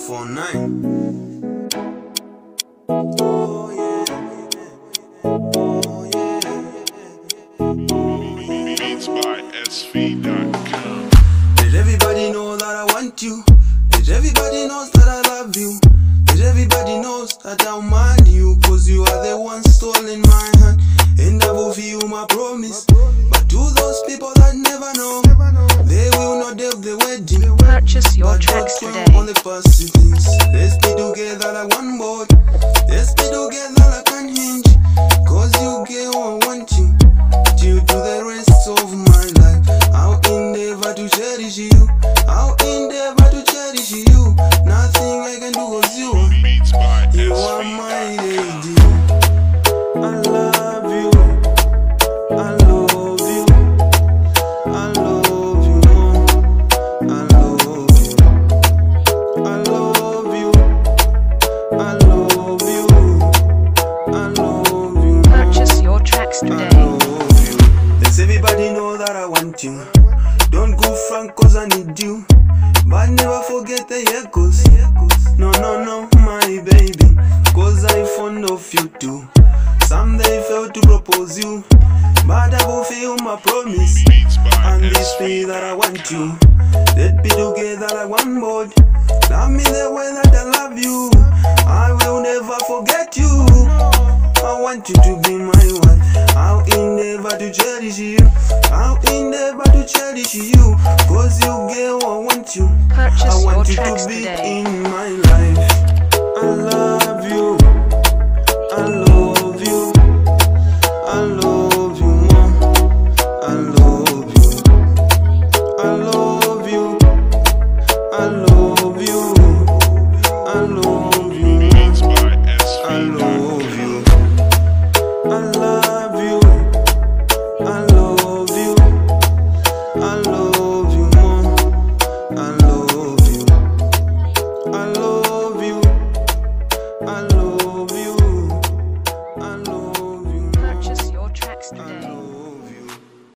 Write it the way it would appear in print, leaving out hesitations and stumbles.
249. Oh yeah, oh yeah. Beats by SV.com. Let everybody know that I want you. Let everybody knows that I love you. Let everybody knows that I'll mind you, cause you are the one stolen my hand, and I will fulfill my promise. But to those people that never know, they will not have the wedding. Purchase your But tracks don't today. dwell on the past things. Let's be together like one boat. Let's be together like an hinge. Cause you get what I want you. Due to the rest of my life, I'll endeavor to cherish you. I'll endeavor to cherish you. Nothing I can do cause you Beats by are my SV.com. lady. I love you. I love you. I love you more. I love you. I love you. I love you. I love you. Purchase your tracks I today. love you. Let's everybody know that I want you. Don't go frank cause I need you. But never forget the echoes. No, no, no, my baby, cause I'm fond of you too. Someday fail to propose you, but I will fulfill my promise. Beats by And this way that I want you. Let's be together like one boat. Love me the way that I love you. I will never forget you. I want you to be my wife. I'll endeavor to cherish you. I'll endeavor to cherish you. Cause you get what I want you. Purchase I your want you tracks to be today. in my life.